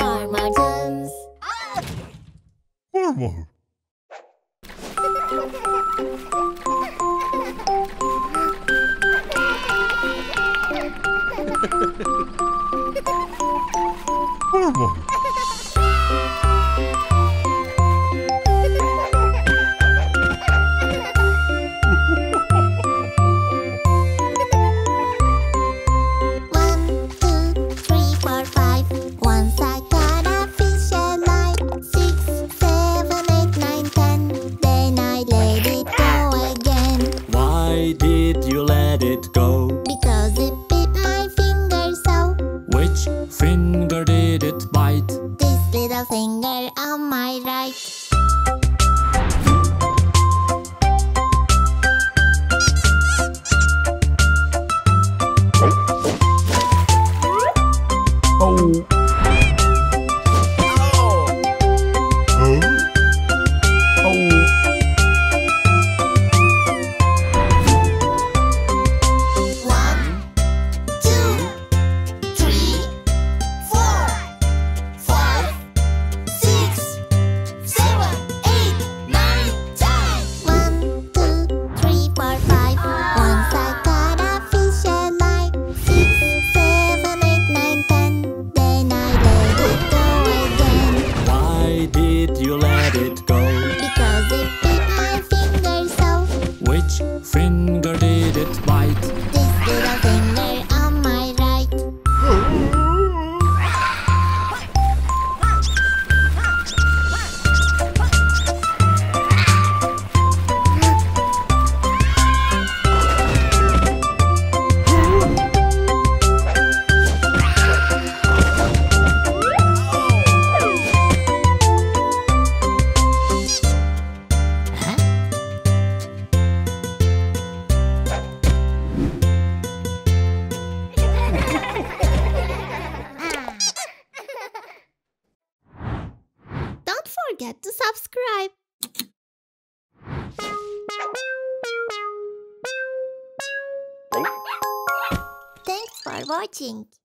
Mormortoons. Mormor. Mormor. Finger did it bite? This little finger on my right. Oh. Finger did it bite? This little finger on my right. Don't forget to subscribe. Thanks for watching.